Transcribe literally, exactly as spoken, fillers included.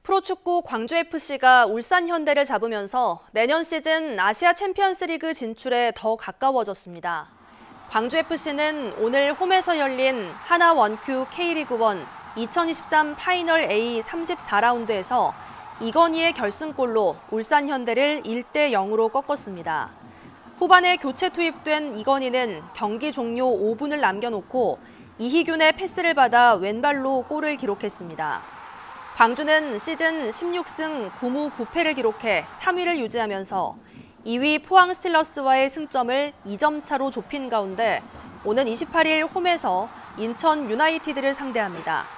프로축구 광주에프씨가 울산현대를 잡으면서 내년 시즌 아시아 챔피언스리그 진출에 더 가까워졌습니다. 광주에프씨는 오늘 홈에서 열린 하나 원큐 K리그일 이천이십삼 파이널 A 삼십사 라운드에서 이건희의 결승골로 울산현대를 일 대 영으로 꺾었습니다. 후반에 교체 투입된 이건희는 경기 종료 오 분을 남겨놓고 이희균의 패스를 받아 왼발로 골을 기록했습니다. 광주는 시즌 십육 승 구 무 구 패를 기록해 삼 위를 유지하면서 이 위 포항 스틸러스와의 승점을 이 점 차로 좁힌 가운데 오는 이십팔 일 홈에서 인천 유나이티드를 상대합니다.